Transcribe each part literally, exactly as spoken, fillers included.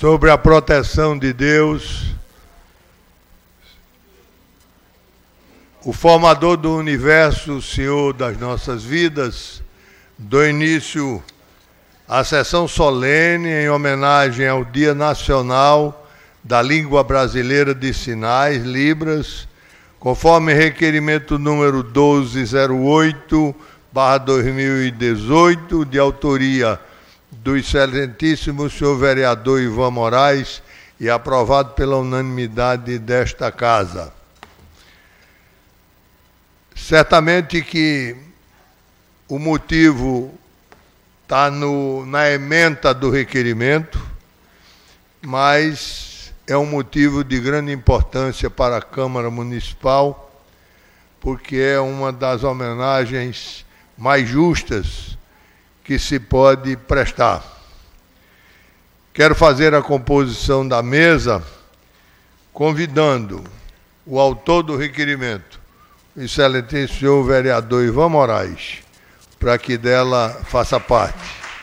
sobre a proteção de Deus, o formador do universo, o Senhor das nossas vidas, dou início à sessão solene em homenagem ao Dia Nacional da Língua Brasileira de Sinais, Libras, conforme requerimento número doze zero oito barra dois mil e dezoito, de autoria do excelentíssimo senhor vereador Ivan Moraes e aprovado pela unanimidade desta casa. Certamente que o motivo está na ementa do requerimento, mas é um motivo de grande importância para a Câmara Municipal, porque é uma das homenagens mais justas que se pode prestar. Quero fazer a composição da mesa, convidando o autor do requerimento, o excelentíssimo senhor vereador Ivan Moraes, para que dela faça parte.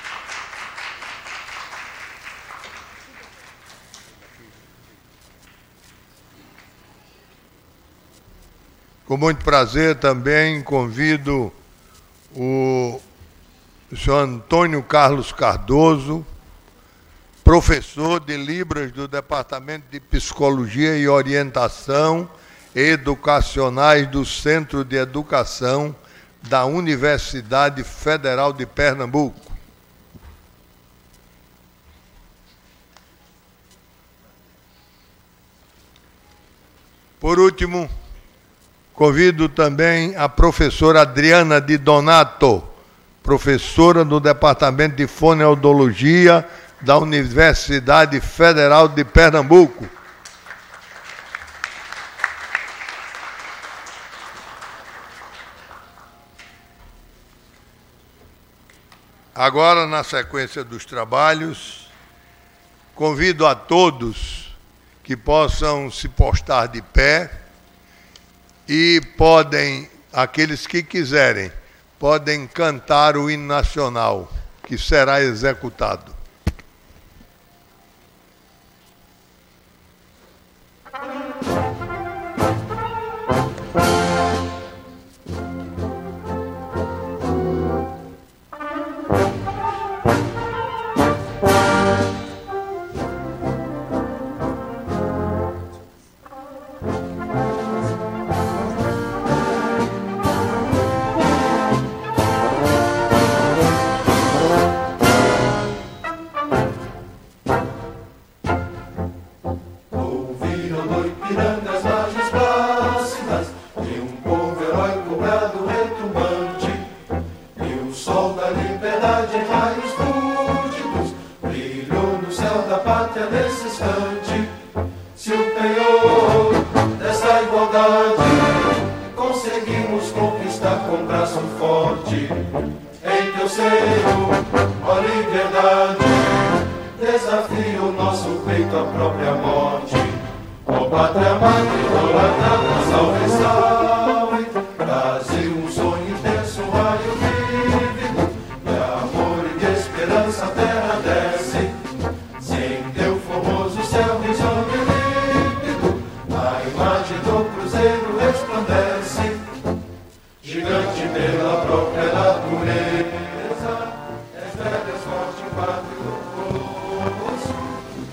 Com muito prazer também convido o o senhor Antônio Carlos Cardoso, professor de Libras do Departamento de Psicologia e Orientação Educacionais do Centro de Educação da Universidade Federal de Pernambuco. Por último, convido também a professora Adriana de Donato, professora do Departamento de Fonoaudiologia da Universidade Federal de Pernambuco. Agora, na sequência dos trabalhos, convido a todos que possam se postar de pé e podem, aqueles que quiserem, podem cantar o hino nacional, que será executado.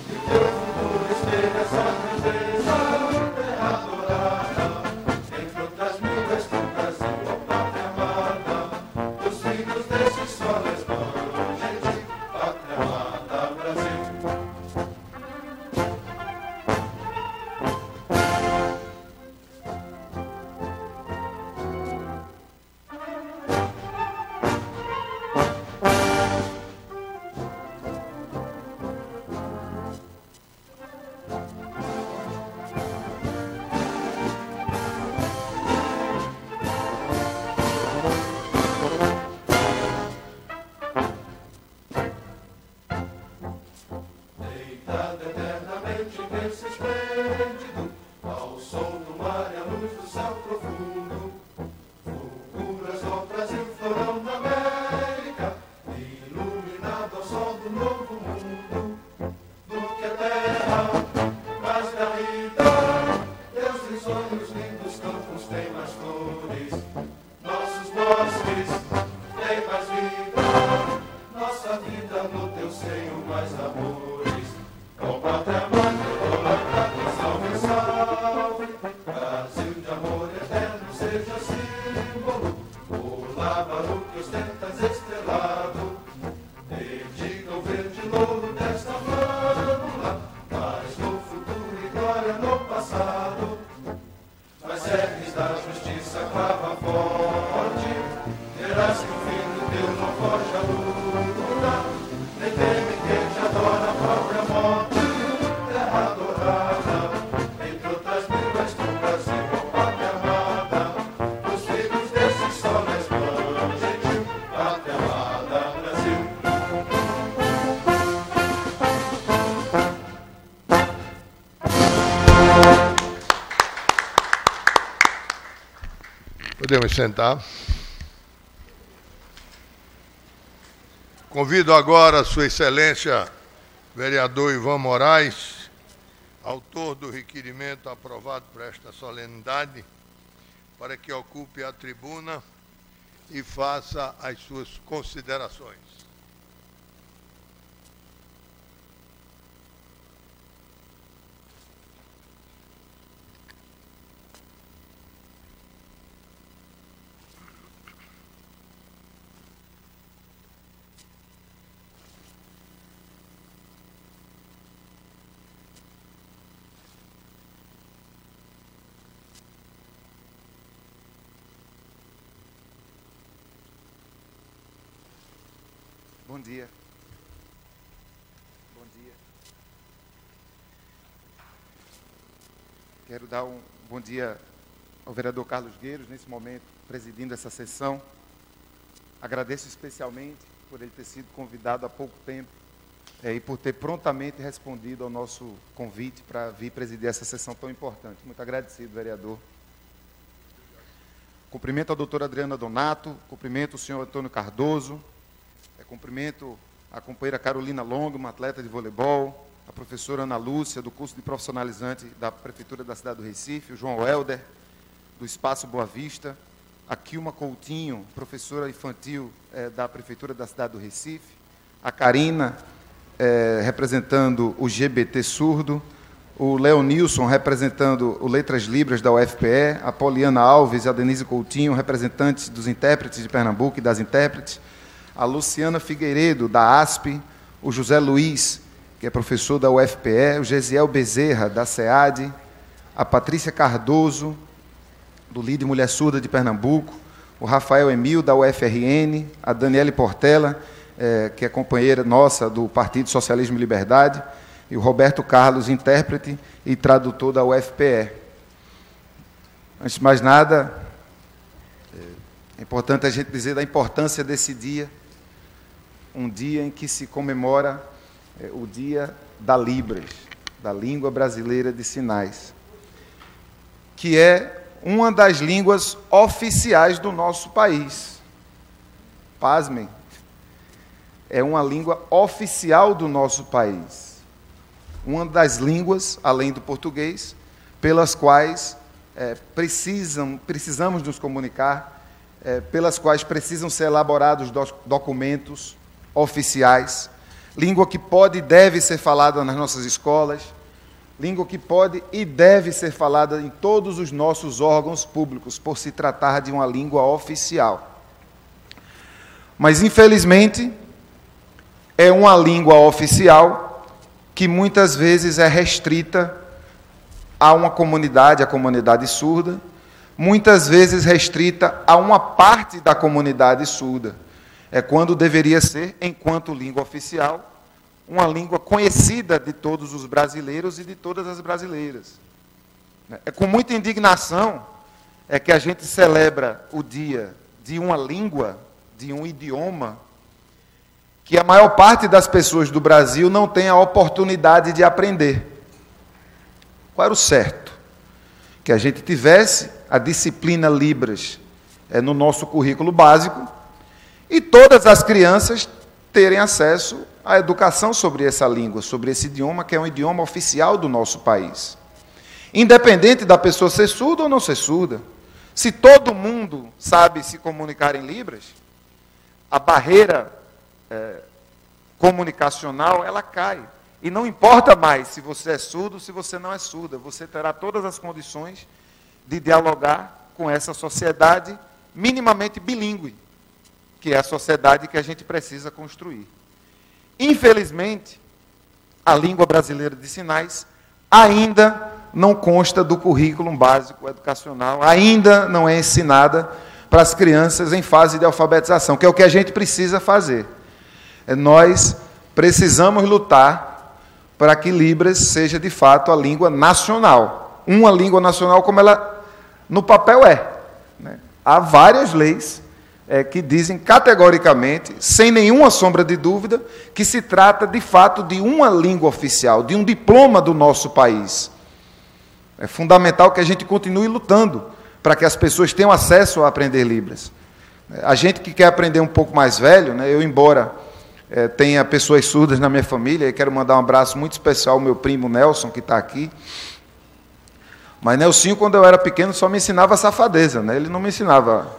Entre posses, tem mais vida. Nossa vida no teu seio, mais amores. Com pátria mãe, idolatrado, salve, salve. Brasil de amor eterno, seja símbolo. O lábaro que ostentas estrelado. E diga o verde louro desta flâmula. Mas no futuro e glória no passado. Mas serves da justiça crava forte. Verás que o filho teu não foge à luta. Nem teme quem te adora a própria morte. Terra adorada, entre outras mil és tu, Brasil, ó pátria amada. Os filhos desse sol resplandem, gentil, pátria amada, Brasil. Podemos sentar. Convido agora a Sua Excelência, vereador Ivan Moraes, autor do requerimento aprovado por esta solenidade, para que ocupe a tribuna e faça as suas considerações. Bom dia. Bom dia. Quero dar um bom dia ao vereador Carlos Gueiros, nesse momento, presidindo essa sessão. Agradeço especialmente por ele ter sido convidado há pouco tempo é, e por ter prontamente respondido ao nosso convite para vir presidir essa sessão tão importante. Muito agradecido, vereador. Cumprimento a doutora Adriana Donato, cumprimento o senhor Antônio Cardoso, é, cumprimento a companheira Carolina Longo, uma atleta de voleibol, a professora Ana Lúcia, do curso de profissionalizante da Prefeitura da cidade do Recife, o João Helder, do Espaço Boa Vista, a Kilma Coutinho, professora infantil é, da Prefeitura da cidade do Recife, a Karina, é, representando o G B T Surdo, o Leonilson, representando o Letras Libras da U F P E, a Poliana Alves e a Denise Coutinho, representantes dos intérpretes de Pernambuco e das intérpretes, a Luciana Figueiredo, da A S P, o José Luiz, que é professor da U F P E, o Gesiel Bezerra, da SEAD, a Patrícia Cardoso, do Lide Mulher Surda de Pernambuco, o Rafael Emil, da U F R N, a Daniele Portela, é, que é companheira nossa do Partido Socialismo e Liberdade, e o Roberto Carlos, intérprete e tradutor da U F P E. Antes de mais nada, é importante a gente dizer da importância desse dia, um dia em que se comemora é, o Dia da Libras, da Língua Brasileira de Sinais, que é uma das línguas oficiais do nosso país. Pasmem, é uma língua oficial do nosso país. Uma das línguas, além do português, pelas quais é, precisam, precisamos nos comunicar, é, pelas quais precisam ser elaborados do, documentos oficiais, língua que pode e deve ser falada nas nossas escolas, língua que pode e deve ser falada em todos os nossos órgãos públicos, por se tratar de uma língua oficial. Mas, infelizmente, é uma língua oficial que muitas vezes é restrita a uma comunidade, a comunidade surda, muitas vezes restrita a uma parte da comunidade surda. É quando deveria ser, enquanto língua oficial, uma língua conhecida de todos os brasileiros e de todas as brasileiras. É com muita indignação é que a gente celebra o dia de uma língua, de um idioma, que a maior parte das pessoas do Brasil não tem a oportunidade de aprender. Qual era o certo? Que a gente tivesse a disciplina Libras é, no nosso currículo básico e todas as crianças terem acesso à educação sobre essa língua, sobre esse idioma, que é um idioma oficial do nosso país. Independente da pessoa ser surda ou não ser surda, Se todo mundo sabe se comunicar em Libras, a barreira é, comunicacional, ela cai. E não importa mais se você é surdo ou se você não é surda, você terá todas as condições de dialogar com essa sociedade minimamente bilíngue, que é a sociedade que a gente precisa construir. Infelizmente, a língua brasileira de sinais ainda não consta do currículo básico educacional, ainda não é ensinada para as crianças em fase de alfabetização, que é o que a gente precisa fazer. Nós precisamos lutar para que Libras seja, de fato, a língua nacional. Uma língua nacional como ela, no papel, é. Né? Há várias leis é, que dizem categoricamente, sem nenhuma sombra de dúvida, que se trata, de fato, de uma língua oficial, de um diploma do nosso país. É fundamental que a gente continue lutando para que as pessoas tenham acesso a aprender Libras. A gente que quer aprender um pouco mais velho, né, eu, embora é, tenha pessoas surdas na minha família, e quero mandar um abraço muito especial ao meu primo Nelson, que está aqui. Mas Nelsinho, quando eu era pequeno, só me ensinava safadeza, né? Ele não me ensinava...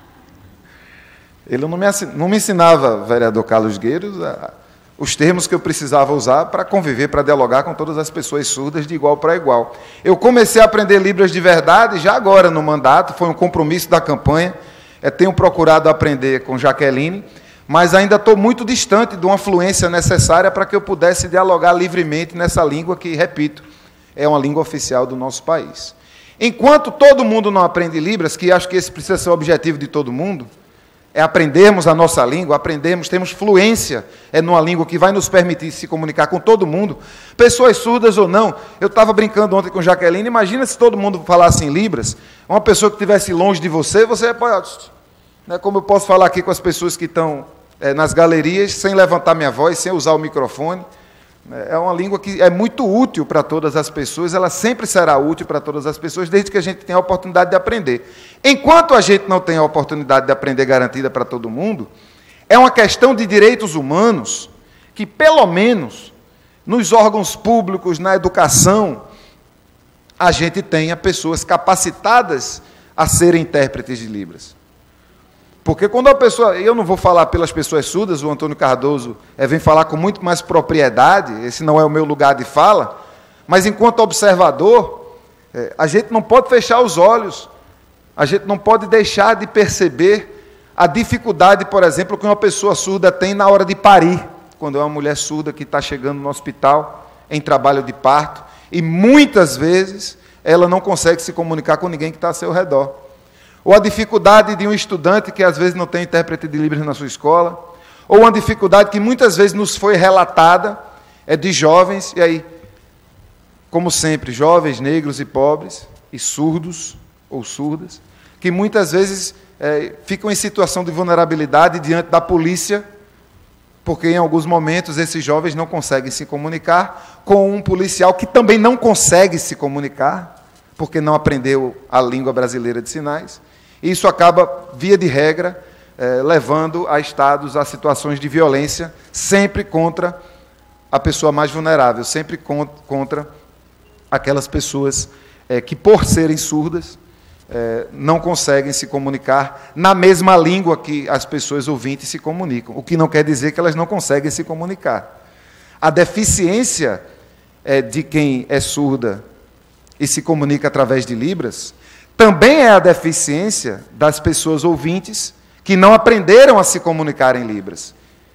Ele não me, não me ensinava, vereador Carlos Gueiros, a, os termos que eu precisava usar para conviver, para dialogar com todas as pessoas surdas de igual para igual. Eu comecei a aprender Libras de verdade já agora no mandato, foi um compromisso da campanha. Eu tenho procurado aprender com Jaqueline, mas ainda estou muito distante de uma fluência necessária para que eu pudesse dialogar livremente nessa língua que, repito, é uma língua oficial do nosso país. Enquanto todo mundo não aprende Libras, que acho que esse precisa ser o objetivo de todo mundo, é aprendermos a nossa língua, aprendemos, temos fluência é numa língua que vai nos permitir se comunicar com todo mundo, pessoas surdas ou não. Eu estava brincando ontem com Jaqueline, imagina se todo mundo falasse em Libras, uma pessoa que estivesse longe de você, você pode... Né, como eu posso falar aqui com as pessoas que estão é, nas galerias, sem levantar minha voz, sem usar o microfone. É uma língua que é muito útil para todas as pessoas, ela sempre será útil para todas as pessoas, desde que a gente tenha a oportunidade de aprender. Enquanto a gente não tem a oportunidade de aprender garantida para todo mundo, é uma questão de direitos humanos que, pelo menos, nos órgãos públicos, na educação, a gente tenha pessoas capacitadas a serem intérpretes de Libras. Porque quando a pessoa, eu não vou falar pelas pessoas surdas, o Antônio Cardoso é, vem falar com muito mais propriedade, esse não é o meu lugar de fala, mas enquanto observador, é, a gente não pode fechar os olhos, a gente não pode deixar de perceber a dificuldade, por exemplo, que uma pessoa surda tem na hora de parir, quando é uma mulher surda que está chegando no hospital em trabalho de parto, e muitas vezes ela não consegue se comunicar com ninguém que está ao seu redor. Ou a dificuldade de um estudante que às vezes não tem intérprete de Libras na sua escola, ou uma dificuldade que muitas vezes nos foi relatada, é de jovens, e aí, como sempre, jovens, negros e pobres, e surdos ou surdas, que muitas vezes é, ficam em situação de vulnerabilidade diante da polícia, porque em alguns momentos esses jovens não conseguem se comunicar com um policial que também não consegue se comunicar, porque não aprendeu a língua brasileira de sinais. E isso acaba, via de regra, eh, levando a estados, a situações de violência, sempre contra a pessoa mais vulnerável, sempre contra aquelas pessoas eh, que, por serem surdas, eh, não conseguem se comunicar na mesma língua que as pessoas ouvintes se comunicam, o que não quer dizer que elas não conseguem se comunicar. A deficiência eh, de quem é surda e se comunica através de Libras, também é a deficiência das pessoas ouvintes que não aprenderam a se comunicar em Libras.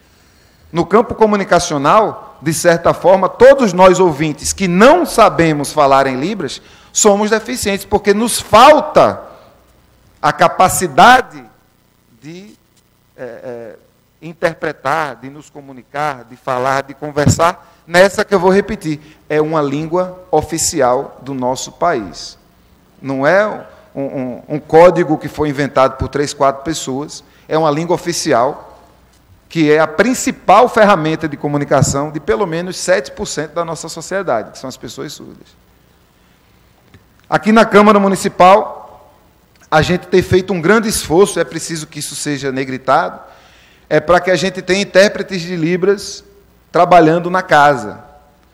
No campo comunicacional, de certa forma, todos nós ouvintes que não sabemos falar em Libras, somos deficientes, porque nos falta a capacidade de é, é, interpretar, de nos comunicar, de falar, de conversar, nessa que eu vou repetir, é uma língua oficial do nosso país. Não é um, um, um código que foi inventado por três, quatro pessoas, é uma língua oficial, que é a principal ferramenta de comunicação de pelo menos sete por cento da nossa sociedade, que são as pessoas surdas. Aqui na Câmara Municipal, a gente tem feito um grande esforço, é preciso que isso seja negritado, é para que a gente tenha intérpretes de Libras trabalhando na casa.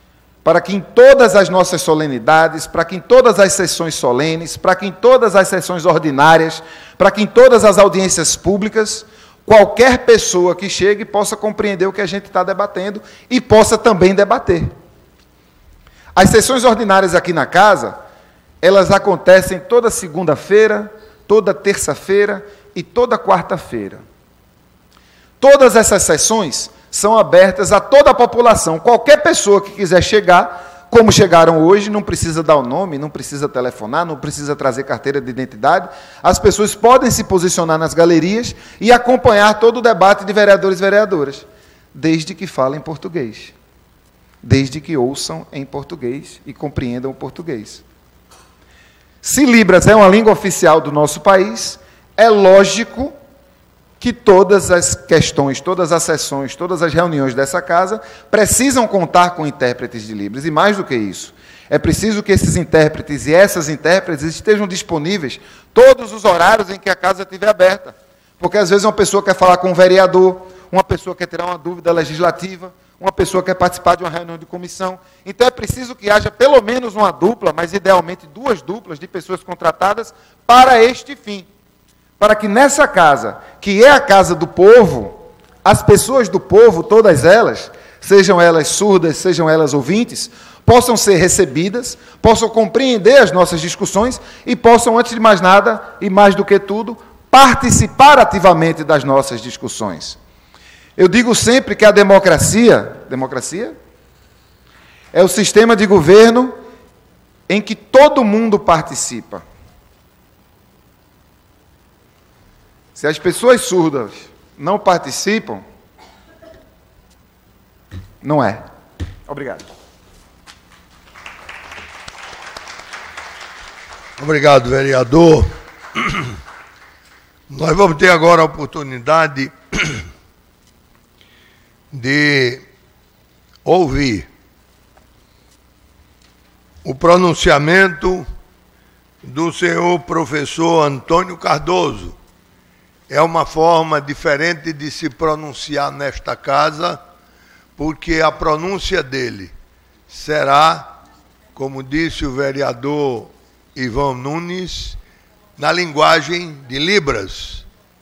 para que em todas as nossas solenidades, para que em todas as sessões solenes, para que em todas as sessões ordinárias, para que em todas as audiências públicas, qualquer pessoa que chegue possa compreender o que a gente está debatendo e possa também debater. As sessões ordinárias aqui na casa, elas acontecem toda segunda-feira, toda terça-feira e toda quarta-feira. Todas essas sessões são abertas a toda a população. Qualquer pessoa que quiser chegar, como chegaram hoje, não precisa dar o nome, não precisa telefonar, não precisa trazer carteira de identidade. As pessoas podem se posicionar nas galerias e acompanhar todo o debate de vereadores e vereadoras, desde que falem português, desde que ouçam em português e compreendam o português. Se Libras é uma língua oficial do nosso país, é lógico que todas as questões, todas as sessões, todas as reuniões dessa casa precisam contar com intérpretes de Libras. E mais do que isso, é preciso que esses intérpretes e essas intérpretes estejam disponíveis todos os horários em que a casa estiver aberta. Porque, às vezes, uma pessoa quer falar com um vereador, uma pessoa quer tirar uma dúvida legislativa, uma pessoa quer participar de uma reunião de comissão. Então, é preciso que haja pelo menos uma dupla, mas, idealmente, duas duplas de pessoas contratadas para este fim. Para que nessa casa, que é a casa do povo, as pessoas do povo, todas elas, sejam elas surdas, sejam elas ouvintes, possam ser recebidas, possam compreender as nossas discussões e possam, antes de mais nada, e mais do que tudo, participar ativamente das nossas discussões. Eu digo sempre que a democracia, democracia é o sistema de governo em que todo mundo participa. Se as pessoas surdas não participam, não é. Obrigado. Obrigado, vereador. Nós vamos ter agora a oportunidade de ouvir o pronunciamento do senhor professor Antônio Cardoso. É uma forma diferente de se pronunciar nesta casa, porque a pronúncia dele será, como disse o vereador Ivan Nunes, na linguagem de Libras.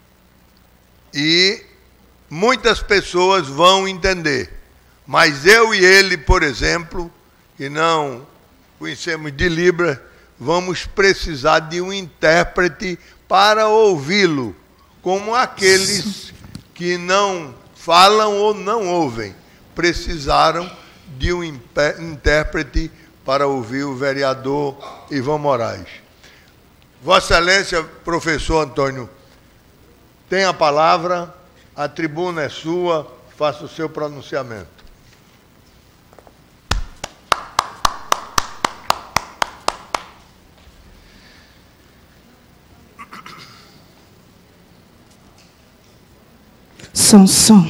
E muitas pessoas vão entender, mas eu e ele, por exemplo, que não conhecemos de Libras, vamos precisar de um intérprete para ouvi-lo, como aqueles que não falam ou não ouvem, precisaram de um intérprete para ouvir o vereador Ivan Moraes. Vossa Excelência, professor Antônio, tem a palavra, a tribuna é sua, faça o seu pronunciamento. Som, som.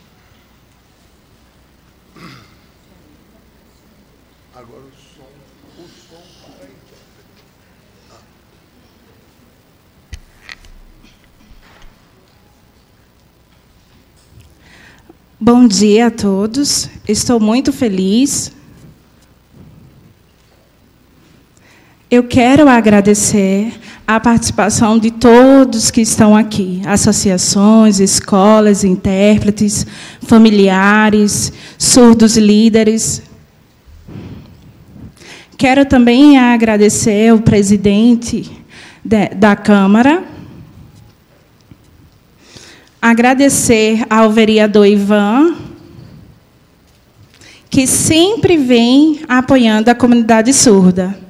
Agora o som, o som para aí. Bom dia a todos. Estou muito feliz. Eu quero agradecer a participação de todos que estão aqui, associações, escolas, intérpretes, familiares, surdos líderes. Quero também agradecer ao presidente de, da Câmara, agradecer ao vereador Ivan, que sempre vem apoiando a comunidade surda.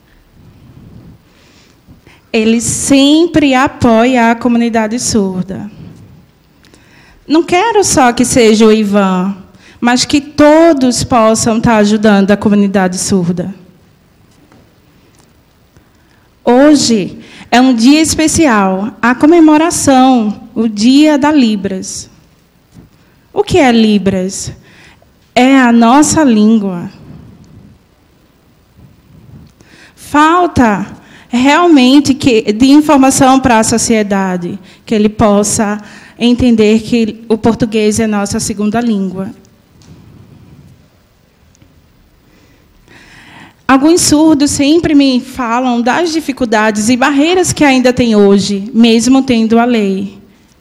Ele sempre apoia a comunidade surda. Não quero só que seja o Ivan, mas que todos possam estar ajudando a comunidade surda. Hoje é um dia especial, a comemoração, o Dia da Libras. O que é Libras? É a nossa língua. Falta realmente que, de informação para a sociedade, que ele possa entender que o português é nossa segunda língua. Alguns surdos sempre me falam das dificuldades e barreiras que ainda tem hoje, mesmo tendo a lei.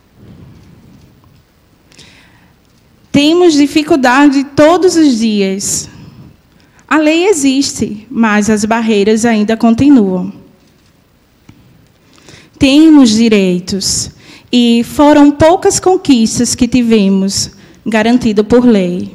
Temos dificuldade todos os dias. A lei existe, mas as barreiras ainda continuam. Temos direitos, e foram poucas conquistas que tivemos, garantido por lei.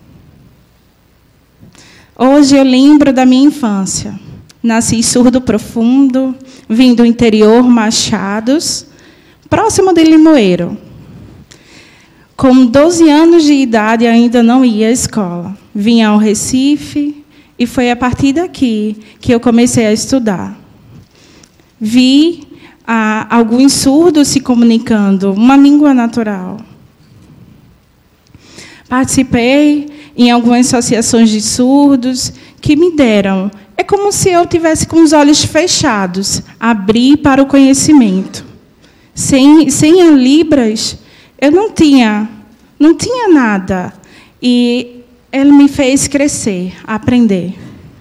Hoje eu lembro da minha infância. Nasci surdo profundo, vim do interior Machados, próximo de Limoeiro. Com doze anos de idade, ainda não ia à escola. Vim ao Recife e foi a partir daqui que eu comecei a estudar. Vi ah, alguns surdos se comunicando, uma língua natural. Participei em algumas associações de surdos que me deram. É como se eu tivesse com os olhos fechados, abrir para o conhecimento. Sem, sem a Libras, eu não tinha, não tinha nada. E ele me fez crescer, aprender.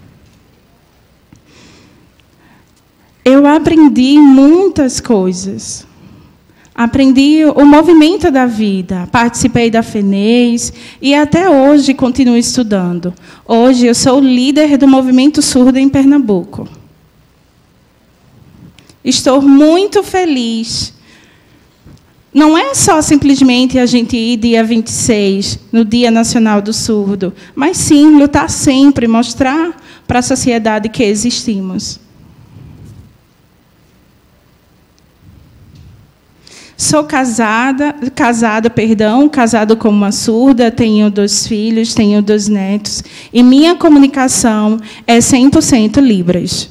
Eu aprendi muitas coisas. Aprendi o movimento da vida, participei da FENES e até hoje continuo estudando. Hoje eu sou líder do movimento surdo em Pernambuco. Estou muito feliz. Não é só simplesmente a gente ir dia vinte e seis, no Dia Nacional do Surdo, mas sim lutar sempre, mostrar para a sociedade que existimos. Sou casada, casada, perdão, casado com uma surda, tenho dois filhos, tenho dois netos, e minha comunicação é cem por cento Libras.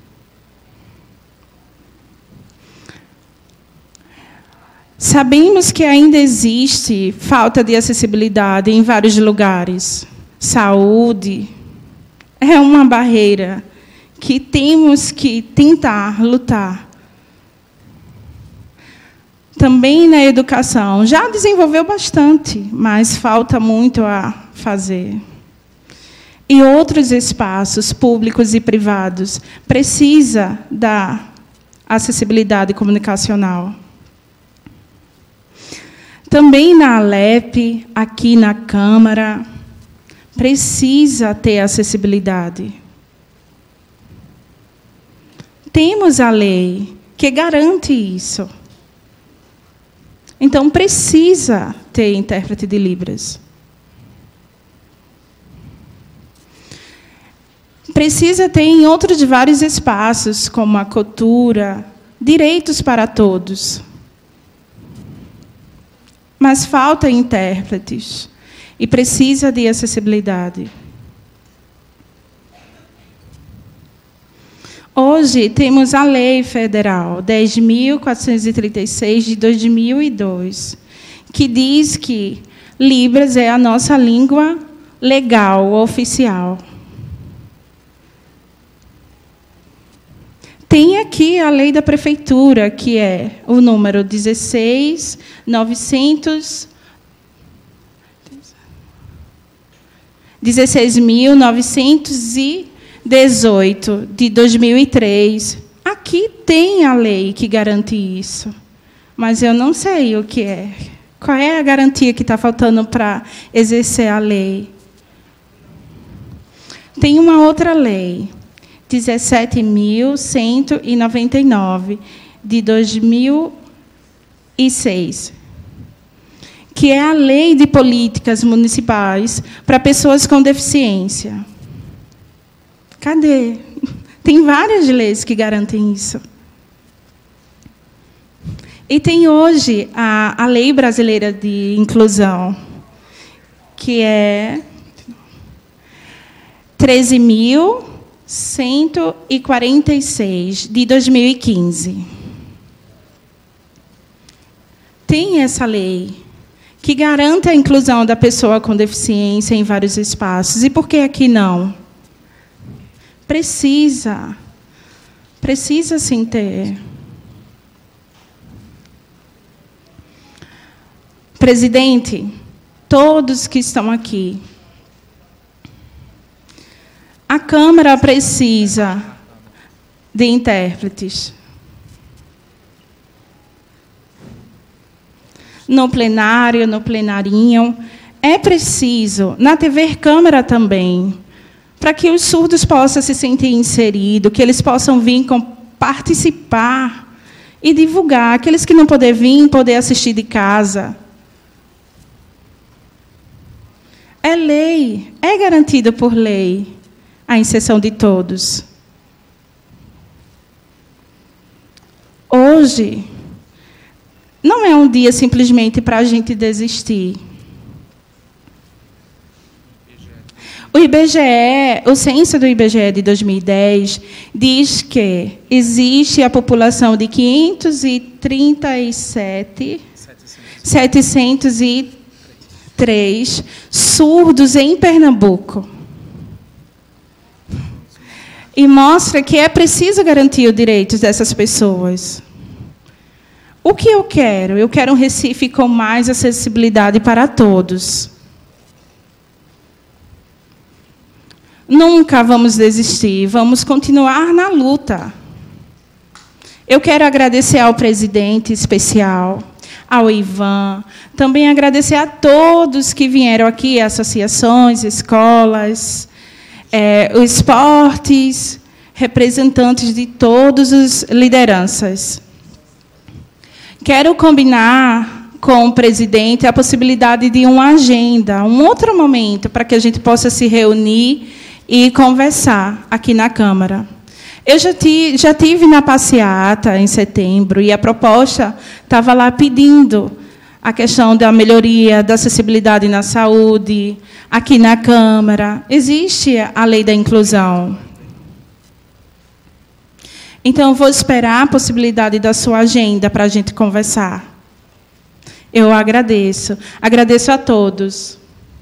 Sabemos que ainda existe falta de acessibilidade em vários lugares. Saúde é uma barreira que temos que tentar lutar. Também na educação, já desenvolveu bastante, mas falta muito a fazer. E outros espaços públicos e privados precisa da acessibilidade comunicacional. Também na Alep, aqui na Câmara, precisa ter acessibilidade. Temos a lei que garante isso. Então, precisa ter intérprete de Libras. Precisa ter em outros vários espaços, como a cultura, direitos para todos. Mas falta intérpretes e precisa de acessibilidade. Hoje temos a Lei Federal dez mil quatrocentos e trinta e seis de dois mil e dois, que diz que Libras é a nossa língua legal, oficial. Tem aqui a lei da prefeitura, que é o número dezesseis mil novecentos e dezoito, de dois mil e três. Aqui tem a lei que garante isso, mas eu não sei o que é. Qual é a garantia que está faltando para exercer a lei? Tem uma outra lei, dezessete mil cento e noventa e nove, de dois mil e seis, que é a Lei de Políticas Municipais para Pessoas com Deficiência. Cadê? Tem várias leis que garantem isso. E tem hoje a, a Lei Brasileira de Inclusão, que é treze mil cento e quarenta e seis, de dois mil e quinze. Tem essa lei que garante a inclusão da pessoa com deficiência em vários espaços. E por que aqui não? Precisa. Precisa sim ter. Presidente, todos que estão aqui, A Câmara precisa de intérpretes. No plenário, no plenarinho, é preciso, na T V Câmara também, para que os surdos possam se sentir inseridos, que eles possam vir com, participar e divulgar. Aqueles que não puderem vir, poder assistir de casa. É lei, é garantido por lei a inserção de todos. Hoje, não é um dia simplesmente para a gente desistir. O I B G E, o censo do I B G E de dois mil e dez, diz que existe a população de quinhentos e trinta e sete, setecentos e três surdos em Pernambuco. E mostra que é preciso garantir os direitos dessas pessoas. O que eu quero? Eu quero um Recife com mais acessibilidade para todos. Nunca vamos desistir, vamos continuar na luta. Eu quero agradecer ao presidente especial, ao Ivan, também agradecer a todos que vieram aqui, associações, escolas, é, os esportes, representantes de todas as lideranças. Quero combinar com o presidente a possibilidade de uma agenda, um outro momento, para que a gente possa se reunir e conversar aqui na Câmara. Eu já, ti, já tive na passeata em setembro, e a proposta estava lá pedindo a questão da melhoria da acessibilidade na saúde, aqui na Câmara. Existe a lei da inclusão. Então, eu vou esperar a possibilidade da sua agenda para a gente conversar. Eu agradeço. Agradeço a todos.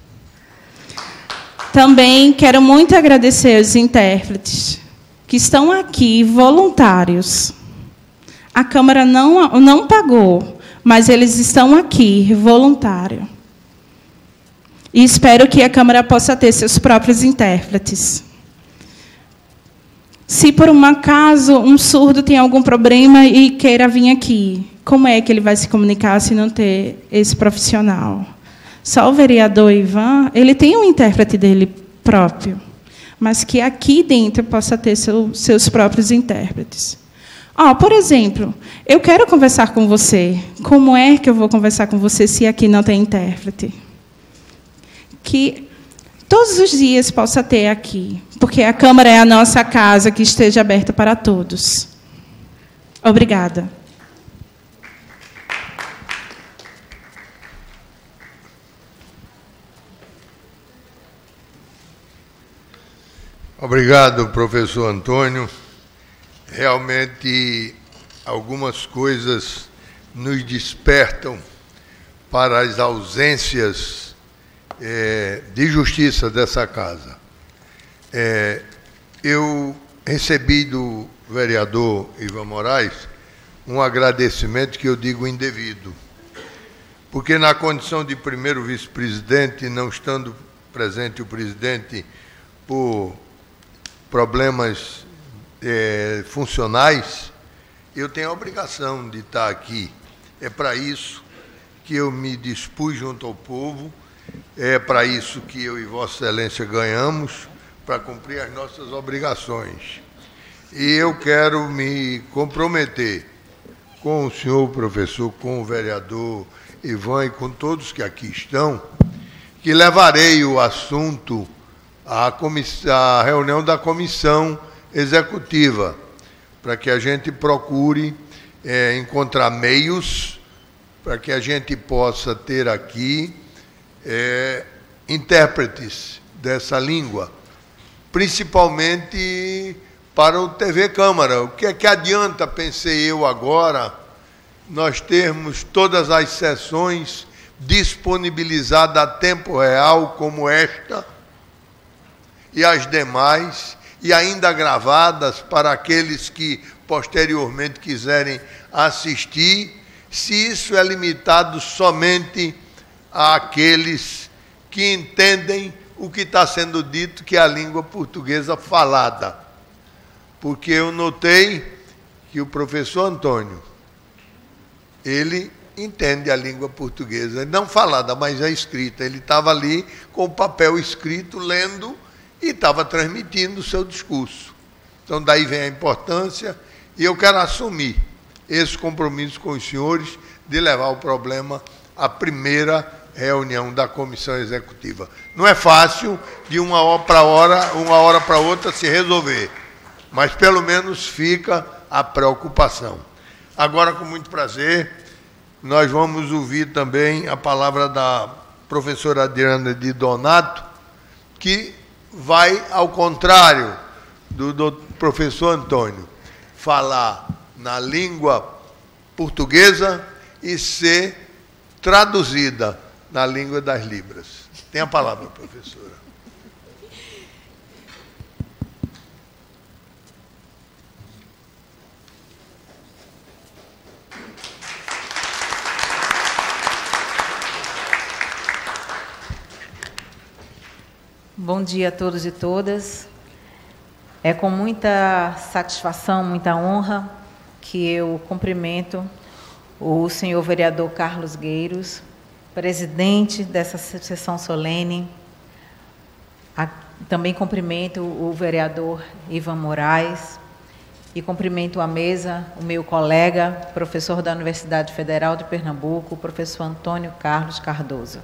Também quero muito agradecer aos intérpretes que estão aqui, voluntários. A Câmara não, não pagou, mas eles estão aqui, voluntário. E espero que a Câmara possa ter seus próprios intérpretes. Se, por um acaso, um surdo tem algum problema e queira vir aqui, como é que ele vai se comunicar se não ter esse profissional? Só o vereador Ivan, ele tem um intérprete dele próprio, mas que aqui dentro possa ter seu, seus próprios intérpretes. Oh, por exemplo, eu quero conversar com você. Como é que eu vou conversar com você se aqui não tem intérprete? Que todos os dias possa ter aqui, porque a Câmara é a nossa casa, que esteja aberta para todos. Obrigada. Obrigado, professor Antônio. Realmente, algumas coisas nos despertam para as ausências é, de justiça dessa casa. É, eu recebi do vereador Ivan Moraes um agradecimento que eu digo indevido, porque na condição de primeiro vice-presidente, não estando presente o presidente por problemas é, funcionais, eu tenho a obrigação de estar aqui. É para isso que eu me dispus junto ao povo, é para isso que eu e Vossa Excelência ganhamos, para cumprir as nossas obrigações. E eu quero me comprometer com o senhor professor, com o vereador Ivan e com todos que aqui estão, que levarei o assunto à, à reunião da comissão executiva, para que a gente procure é, encontrar meios para que a gente possa ter aqui é, intérpretes dessa língua, principalmente para o T V Câmara. O que é que adianta, pensei eu agora, nós termos todas as sessões disponibilizadas a tempo real, como esta, e as demais, e ainda gravadas para aqueles que posteriormente quiserem assistir, se isso é limitado somente àqueles que entendem o que está sendo dito, que é a língua portuguesa falada. Porque eu notei que o professor Antônio, ele entende a língua portuguesa, não falada, mas a escrita. Ele estava ali com o papel escrito, lendo, e estava transmitindo o seu discurso. Então, daí vem a importância, e eu quero assumir esse compromisso com os senhores de levar o problema à primeira reunião da comissão executiva. Não é fácil, de uma hora para hora, uma hora para outra, se resolver, mas pelo menos fica a preocupação. Agora, com muito prazer, nós vamos ouvir também a palavra da professora Adriana de Donato, que vai, ao contrário do, do professor Antônio, falar na língua portuguesa e ser traduzida na língua das Libras. Tem a palavra, professora. Bom dia a todos e todas. É com muita satisfação, muita honra que eu cumprimento o senhor vereador Carlos Gueiros, presidente dessa sessão solene. Também cumprimento o vereador Ivan Moraes e cumprimento a mesa, o meu colega, professor da Universidade Federal de Pernambuco, o professor Antônio Carlos Cardoso.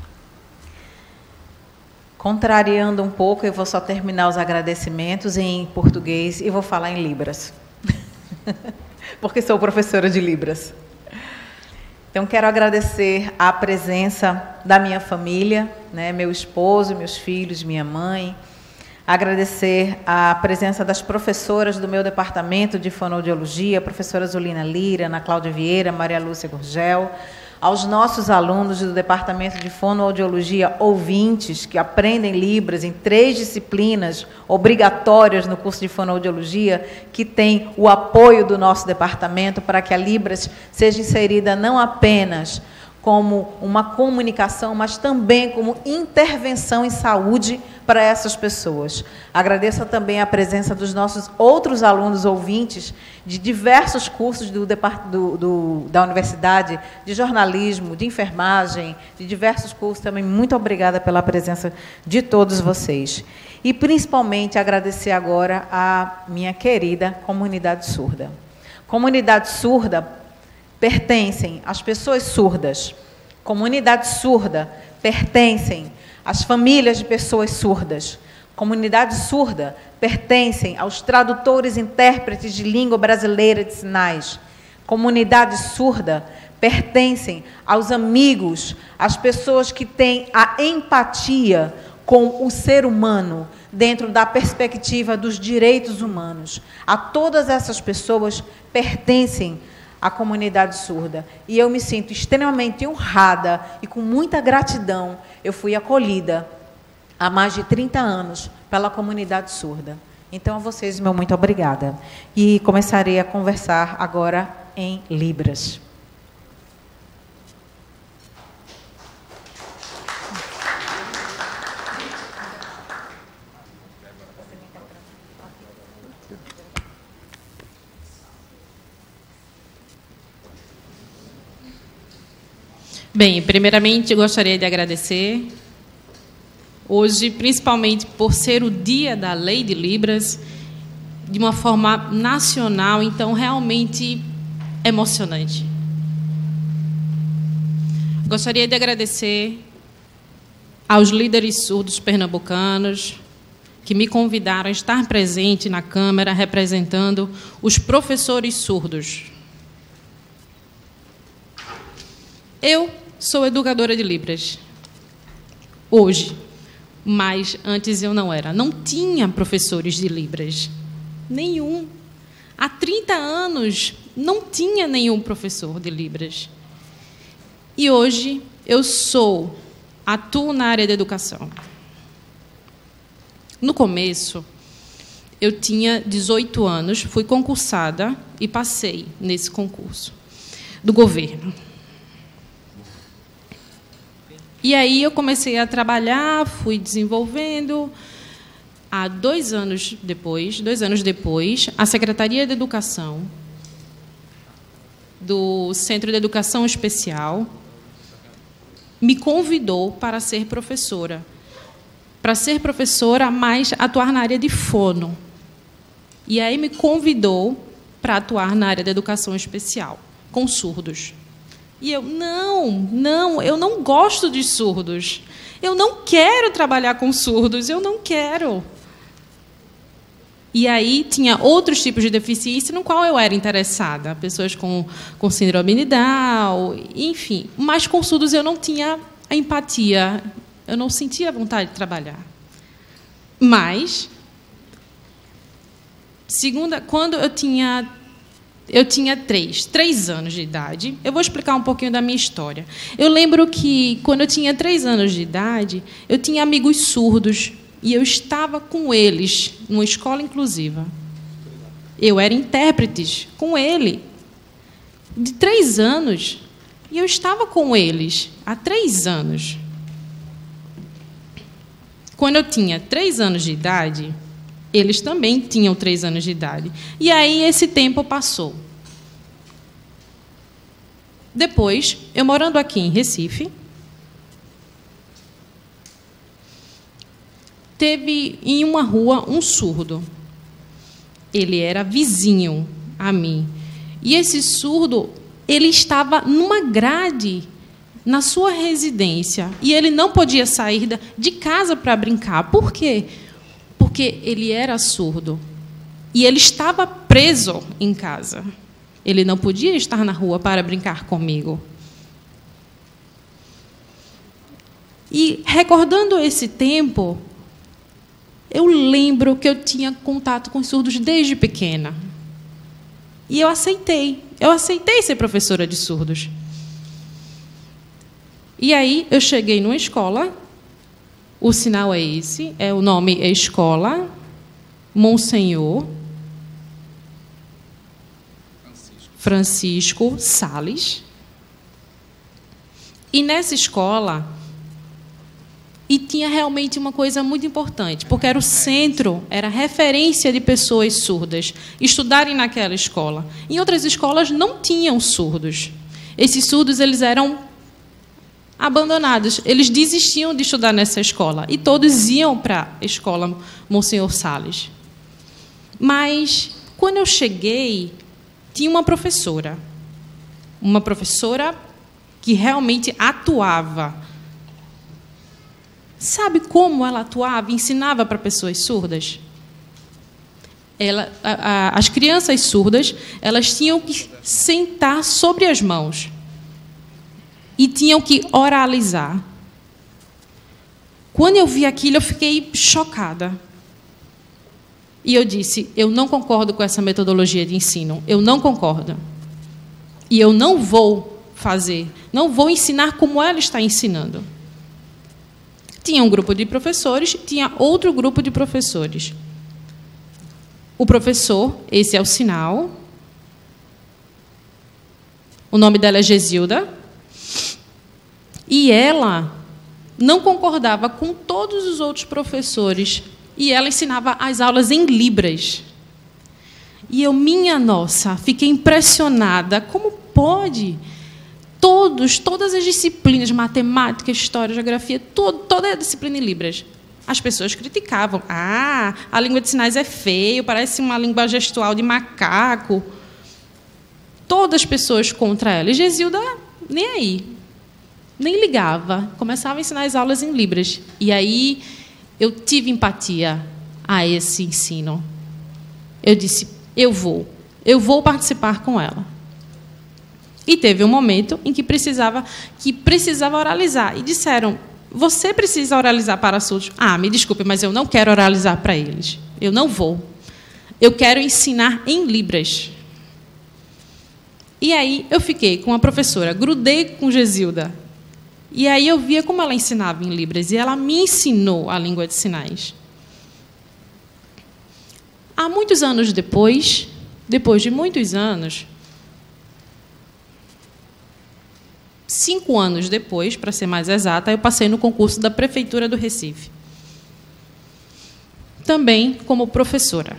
Contrariando um pouco, eu vou só terminar os agradecimentos em português e vou falar em Libras, porque sou professora de Libras. Então, quero agradecer a presença da minha família, né, meu esposo, meus filhos, minha mãe. Agradecer a presença das professoras do meu departamento de fonoaudiologia, a professora Zulina Lira, Ana Cláudia Vieira, Maria Lúcia Gurgel, aos nossos alunos do departamento de fonoaudiologia ouvintes, que aprendem Libras em três disciplinas obrigatórias no curso de fonoaudiologia, que tem o apoio do nosso departamento para que a Libras seja inserida não apenas como uma comunicação, mas também como intervenção em saúde para essas pessoas. Agradeço também a presença dos nossos outros alunos ouvintes de diversos cursos do, do, do, da Universidade, de jornalismo, de enfermagem, de diversos cursos também. Muito obrigada pela presença de todos vocês. E, principalmente, agradecer agora à minha querida comunidade surda. Comunidade surda pertencem às pessoas surdas. Comunidade surda pertencem às famílias de pessoas surdas. Comunidade surda pertencem aos tradutores e intérpretes de língua brasileira de sinais. Comunidade surda pertencem aos amigos, às pessoas que têm a empatia com o ser humano dentro da perspectiva dos direitos humanos. A todas essas pessoas pertencem a comunidade surda. E eu me sinto extremamente honrada e com muita gratidão. Eu fui acolhida há mais de trinta anos pela comunidade surda. Então, a vocês, meu muito obrigada. E começarei a conversar agora em Libras. Bem, primeiramente, gostaria de agradecer, hoje, principalmente por ser o dia da Lei de Libras, de uma forma nacional, então, realmente emocionante. Gostaria de agradecer aos líderes surdos pernambucanos, que me convidaram a estar presente na Câmara, representando os professores surdos. Eu sou educadora de Libras, hoje, mas antes eu não era. Não tinha professores de Libras, nenhum. Há trinta anos não tinha nenhum professor de Libras. E hoje eu sou, atuo na área da educação. No começo, eu tinha dezoito anos, fui concursada e passei nesse concurso do governo. E aí eu comecei a trabalhar, fui desenvolvendo. Há dois anos depois, dois anos depois, a Secretaria de Educação do Centro de Educação Especial me convidou para ser professora. Para ser professora, mas atuar na área de fono. E aí me convidou para atuar na área da educação especial, com surdos. E eu, não, não, eu não gosto de surdos. Eu não quero trabalhar com surdos, eu não quero. E aí tinha outros tipos de deficiência no qual eu era interessada. Pessoas com, com síndrome de Down, enfim. Mas com surdos eu não tinha a empatia, eu não sentia vontade de trabalhar. Mas, segunda, quando eu tinha... Eu tinha três, três anos de idade. Eu vou explicar um pouquinho da minha história. Eu lembro que, quando eu tinha três anos de idade, eu tinha amigos surdos e eu estava com eles numa escola inclusiva. Eu era intérprete com ele, de três anos, e eu estava com eles há três anos. Quando eu tinha três anos de idade, eles também tinham três anos de idade. E aí esse tempo passou. Depois, eu morando aqui em Recife, teve em uma rua um surdo. Ele era vizinho a mim. E esse surdo, ele estava numa grade na sua residência. E ele não podia sair de casa para brincar. Por quê? Porque ele era surdo e ele estava preso em casa. Ele não podia estar na rua para brincar comigo. E, recordando esse tempo, eu lembro que eu tinha contato com surdos desde pequena. E eu aceitei. Eu aceitei ser professora de surdos. E aí, eu cheguei numa escola. O sinal é esse, é, o nome é Escola Monsenhor Francisco, Francisco Sales. E nessa escola, e tinha realmente uma coisa muito importante, porque era o centro, era referência de pessoas surdas estudarem naquela escola. Em outras escolas não tinham surdos. Esses surdos eles eram abandonados. Eles desistiam de estudar nessa escola e todos iam para a escola Monsenhor Sales. Mas, quando eu cheguei, tinha uma professora, uma professora que realmente atuava. Sabe como ela atuava, ensinava para pessoas surdas? Ela, a, a, as crianças surdas, elas tinham que sentar sobre as mãos e tinham que oralizar. Quando eu vi aquilo, eu fiquei chocada. E eu disse, eu não concordo com essa metodologia de ensino. Eu não concordo. E eu não vou fazer, não vou ensinar como ela está ensinando. Tinha um grupo de professores, tinha outro grupo de professores. O professor, esse é o sinal. O nome dela é Gesilda. E ela não concordava com todos os outros professores. E ela ensinava as aulas em Libras. E eu, minha nossa, fiquei impressionada. Como pode? Todos, todas as disciplinas, matemática, história, geografia, todo, toda a disciplina em Libras. As pessoas criticavam. Ah, a língua de sinais é feio, parece uma língua gestual de macaco. Todas as pessoas contra ela. E Gesilda, nem aí. Nem ligava, começava a ensinar as aulas em Libras. E aí eu tive empatia a esse ensino. Eu disse, eu vou, eu vou participar com ela. E teve um momento em que precisava, que precisava oralizar. E disseram, você precisa oralizar para surdos. Ah, me desculpe, mas eu não quero oralizar para eles. Eu não vou. Eu quero ensinar em Libras. E aí eu fiquei com a professora, grudei com Gesilda. E aí eu via como ela ensinava em Libras, e ela me ensinou a língua de sinais. Há muitos anos depois, depois de muitos anos, se cinco anos depois, para ser mais exata, eu passei no concurso da Prefeitura do Recife. Também como professora.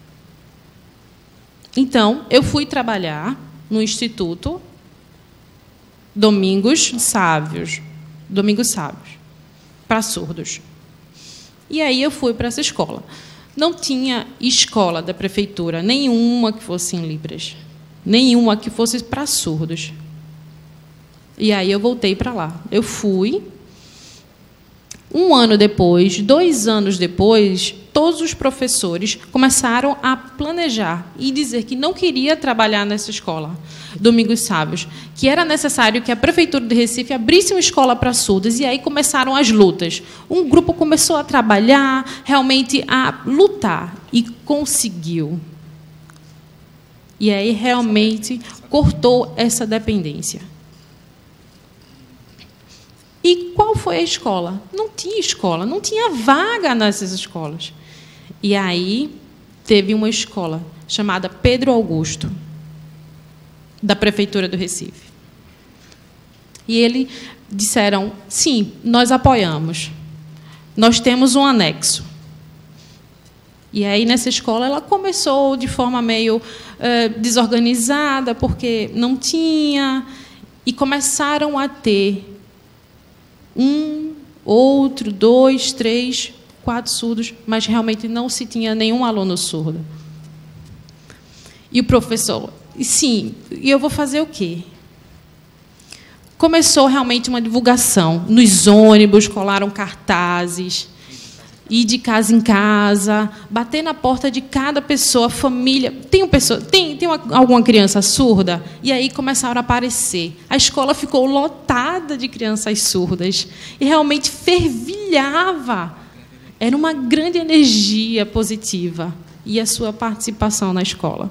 Então, eu fui trabalhar no Instituto Domingos Sábios, Domingos Sábios, para surdos. E aí eu fui para essa escola. Não tinha escola da prefeitura, nenhuma que fosse em Libras, nenhuma que fosse para surdos. E aí eu voltei para lá. Eu fui. Um ano depois, dois anos depois, todos os professores começaram a planejar e dizer que não queria trabalhar nessa escola, Domingos Sábios, que era necessário que a Prefeitura de Recife abrisse uma escola para surdos, e aí começaram as lutas. Um grupo começou a trabalhar, realmente a lutar, e conseguiu. E aí realmente cortou essa dependência. E qual foi a escola? Não tinha escola, não tinha vaga nessas escolas. E aí teve uma escola chamada Pedro Augusto, da Prefeitura do Recife. E eles disseram, sim, nós apoiamos. Nós temos um anexo. E aí, nessa escola, ela começou de forma meio eh, desorganizada, porque não tinha, e começaram a ter um, outro, dois, três, quatro surdos, mas realmente não se tinha nenhum aluno surdo. E o professor, sim, e eu vou fazer o quê? Começou realmente uma divulgação. Nos ônibus, colaram cartazes, ir de casa em casa, bater na porta de cada pessoa, família. Tem, uma pessoa, tem, tem uma, alguma criança surda? E aí começaram a aparecer. A escola ficou lotada de crianças surdas. E realmente fervilhava. Era uma grande energia positiva. E a sua participação na escola.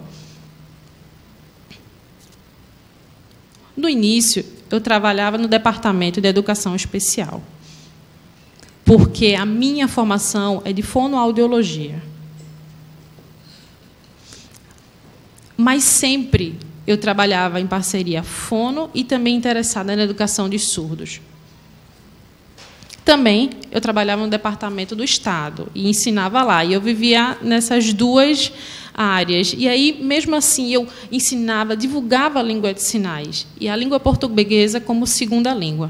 No início, eu trabalhava no Departamento de Educação Especial, porque a minha formação é de fonoaudiologia. Mas sempre eu trabalhava em parceria fono e também interessada na educação de surdos. Também eu trabalhava no Departamento do Estado e ensinava lá. E eu vivia nessas duas áreas. E aí, mesmo assim, eu ensinava, divulgava a língua de sinais e a língua portuguesa como segunda língua.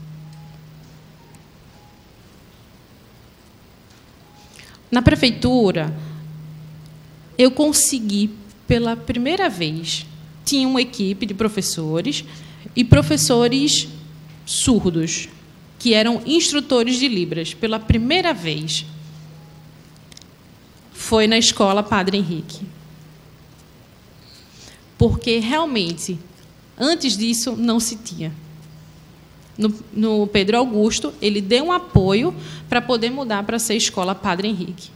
Na prefeitura, eu consegui, pela primeira vez, tinha uma equipe de professores e professores surdos, que eram instrutores de Libras, pela primeira vez. Foi na escola Padre Henrique. Porque, realmente, antes disso, não se tinha. No, no Pedro Augusto, ele deu um apoio para poder mudar para ser escola Padre Henrique.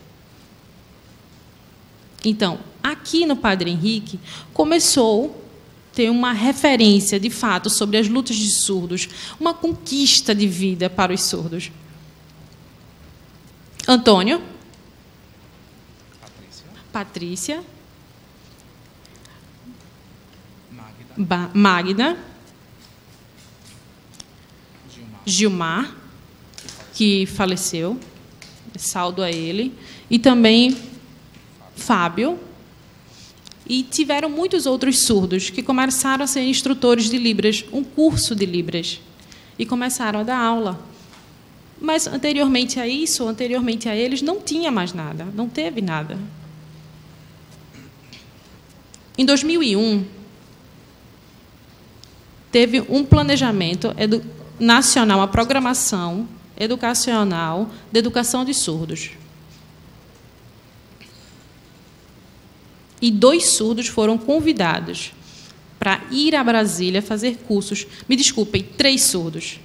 Então, aqui no Padre Henrique, começou a ter uma referência, de fato, sobre as lutas de surdos, uma conquista de vida para os surdos. Antônio. Patrícia. Patrícia. Magda. Magda. Gilmar, que faleceu, saldo a ele, e também Fábio. E tiveram muitos outros surdos que começaram a ser instrutores de Libras, um curso de Libras, e começaram a dar aula. Mas, anteriormente a isso, anteriormente a eles, não tinha mais nada, não teve nada. Em dois mil e um, teve um planejamento educacional nacional, a programação educacional de educação de surdos. E dois surdos foram convidados para ir a Brasília fazer cursos. Me desculpem, três surdos.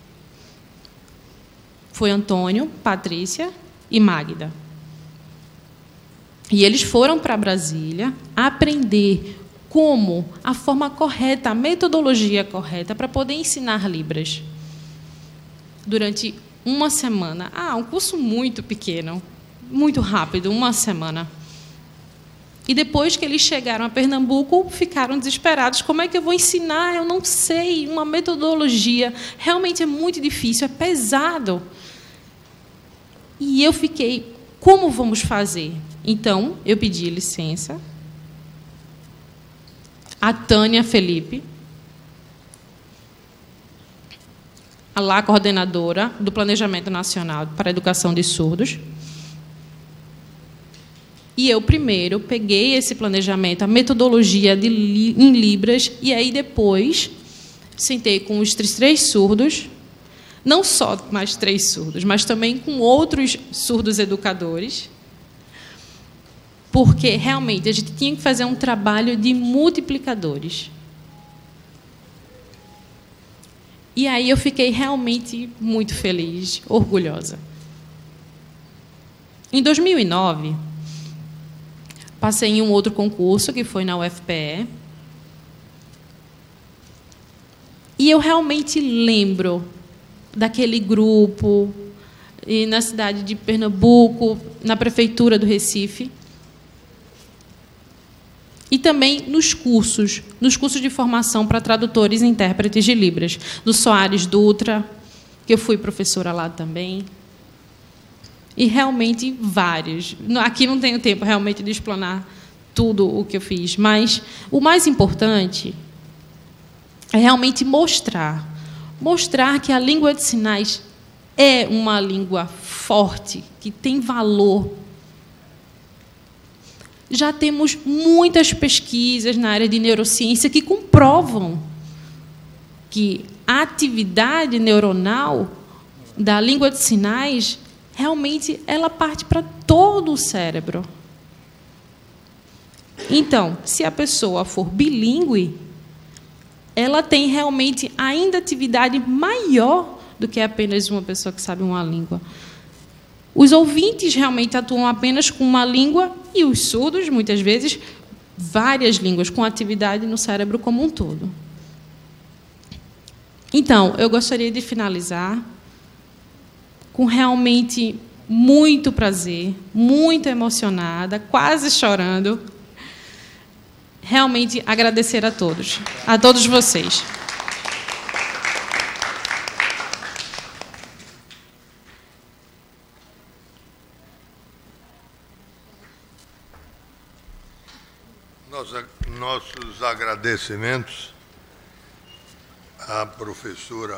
Foi Antônio, Patrícia e Magda. E eles foram para Brasília aprender como a forma correta, a metodologia correta para poder ensinar Libras. Durante uma semana. Ah, um curso muito pequeno, muito rápido, uma semana. E depois que eles chegaram a Pernambuco, ficaram desesperados. Como é que eu vou ensinar? Eu não sei. Uma metodologia realmente é muito difícil, é pesado. E eu fiquei, como vamos fazer? Então, eu pedi licença a Tânia Felipe, a lá coordenadora do Planejamento Nacional para a Educação de Surdos. E eu, primeiro, peguei esse planejamento, a metodologia de, em Libras, e aí, depois, sentei com os três surdos, não só mais três surdos, mas também com outros surdos educadores, porque, realmente, a gente tinha que fazer um trabalho de multiplicadores. E aí eu fiquei realmente muito feliz, orgulhosa. Em dois mil e nove, passei em um outro concurso, que foi na U F P E. E eu realmente lembro daquele grupo, e na cidade de Pernambuco, na prefeitura do Recife. E também nos cursos, nos cursos de formação para tradutores e intérpretes de Libras, do Soares Dutra, que eu fui professora lá também. E realmente vários. Aqui não tenho tempo realmente de explanar tudo o que eu fiz, mas o mais importante é realmente mostrar, mostrar que a língua de sinais é uma língua forte, que tem valor. Já temos muitas pesquisas na área de neurociência que comprovam que a atividade neuronal da língua de sinais realmente ela parte para todo o cérebro. Então, se a pessoa for bilíngue, ela tem realmente ainda atividade maior do que apenas uma pessoa que sabe uma língua. Os ouvintes realmente atuam apenas com uma língua e os surdos, muitas vezes, várias línguas, com atividade no cérebro como um todo. Então, eu gostaria de finalizar com realmente muito prazer, muito emocionada, quase chorando, realmente agradecer a todos, a todos vocês. Nossos agradecimentos à professora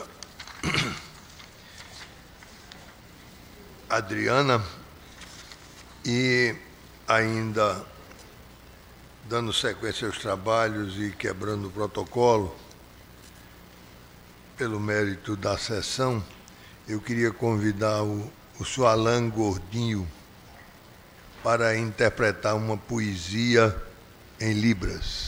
Adriana e, ainda dando sequência aos trabalhos e quebrando o protocolo, pelo mérito da sessão, eu queria convidar o, o senhor Alain Gordinho para interpretar uma poesia em Libras.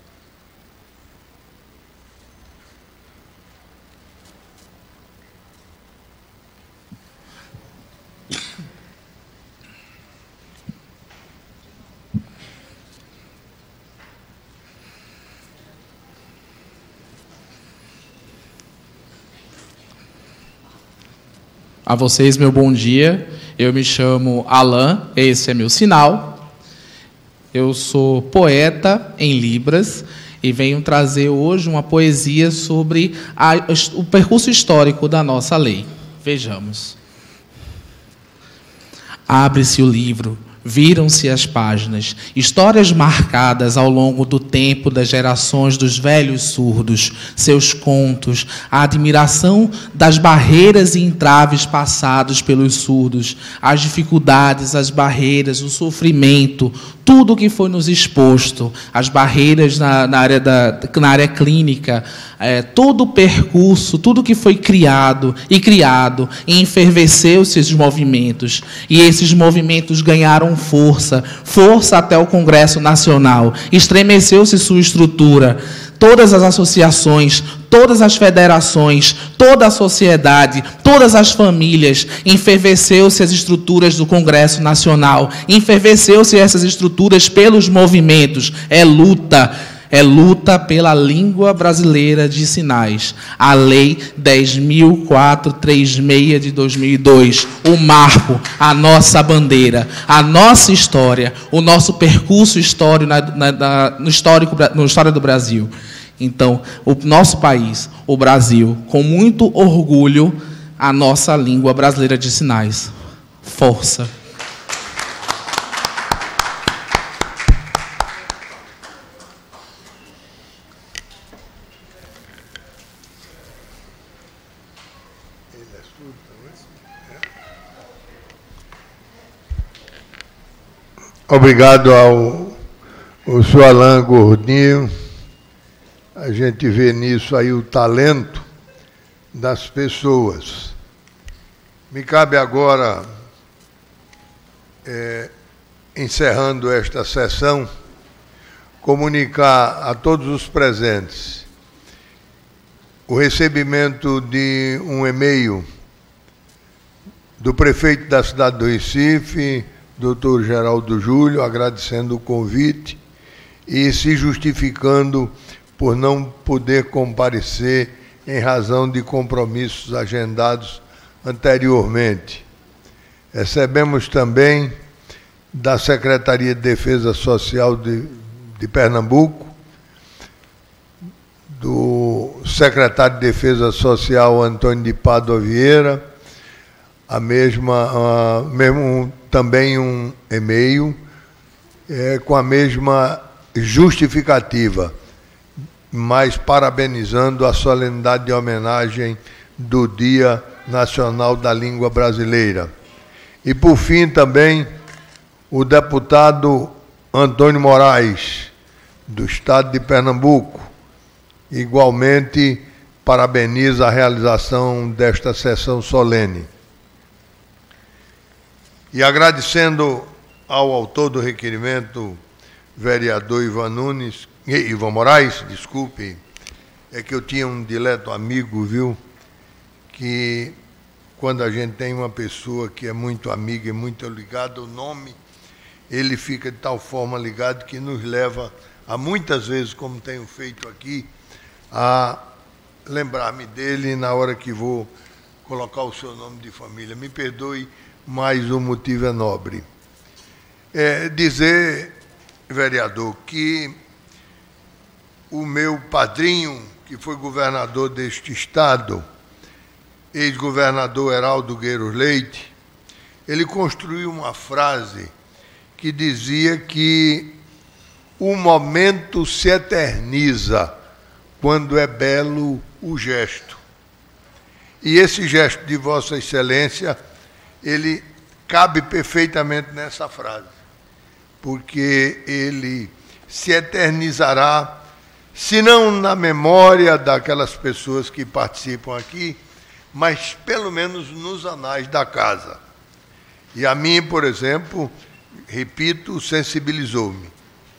A vocês, meu bom dia. Eu me chamo Alain, esse é meu sinal. Eu sou poeta em Libras e venho trazer hoje uma poesia sobre a, o percurso histórico da nossa lei. Vejamos. Abre-se o livro, viram-se as páginas, histórias marcadas ao longo do tempo das gerações dos velhos surdos, seus contos, a admiração das barreiras e entraves passados pelos surdos, as dificuldades, as barreiras, o sofrimento, tudo o que foi nos exposto, as barreiras na, na, área, da, na área clínica, é, todo o percurso, tudo que foi criado e criado, e enferveceu-se esses movimentos, e esses movimentos ganharam força, força até o Congresso Nacional, estremeceu-se sua estrutura, todas as associações, todas as federações, toda a sociedade, todas as famílias, enferveceu-se as estruturas do Congresso Nacional, enferveceu-se essas estruturas pelos movimentos, é luta, é luta pela língua brasileira de sinais. A Lei dez mil quatrocentos e trinta e seis de dois mil e dois, o marco, a nossa bandeira, a nossa história, o nosso percurso histórico na, na, na, no, histórico, no história do Brasil. Então, o nosso país, o Brasil, com muito orgulho, a nossa língua brasileira de sinais. Força! Obrigado ao, ao senhor Alain Gordinho. A gente vê nisso aí o talento das pessoas. Me cabe agora, é, encerrando esta sessão, comunicar a todos os presentes o recebimento de um e-mail do prefeito da cidade do Recife, doutor Geraldo Júlio, agradecendo o convite e se justificando por não poder comparecer em razão de compromissos agendados anteriormente. Recebemos também da Secretaria de Defesa Social de, de Pernambuco, do secretário de Defesa Social Antônio de Pádua Vieira, a mesma, a, mesmo, também um e-mail é, com a mesma justificativa, mas parabenizando a solenidade de homenagem do Dia Nacional da Língua Brasileira. E, por fim, também o deputado Antônio Moraes, do Estado de Pernambuco, igualmente parabeniza a realização desta sessão solene. E agradecendo ao autor do requerimento, vereador Ivan Nunes, Ivan Moraes, desculpe, é que eu tinha um dileto amigo, viu, que quando a gente tem uma pessoa que é muito amiga e muito ligada, o nome, ele fica de tal forma ligado que nos leva a muitas vezes, como tenho feito aqui, a lembrar-me dele na hora que vou colocar o seu nome de família. Me perdoe, mas o motivo é nobre. É dizer, vereador, que o meu padrinho, que foi governador deste estado, ex-governador Heraldo Gueiros Leite, ele construiu uma frase que dizia que o momento se eterniza quando é belo o gesto. E esse gesto de Vossa Excelência, ele cabe perfeitamente nessa frase, porque ele se eternizará, se não na memória daquelas pessoas que participam aqui, mas pelo menos nos anais da casa. E a mim, por exemplo, repito, sensibilizou-me.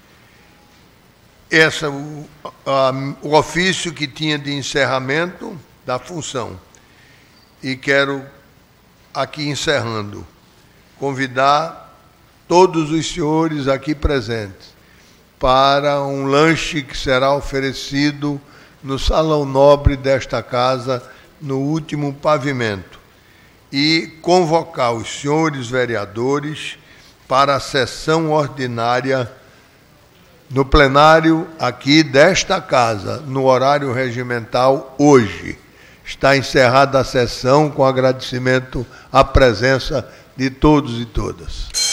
Essa, o, a, o ofício que tinha de encerramento da função. E quero, aqui encerrando, convidar todos os senhores aqui presentes para um lanche que será oferecido no Salão Nobre desta casa, no último pavimento, e convocar os senhores vereadores para a sessão ordinária no plenário aqui desta casa, no horário regimental, hoje. Está encerrada a sessão com agradecimento à presença de todos e todas.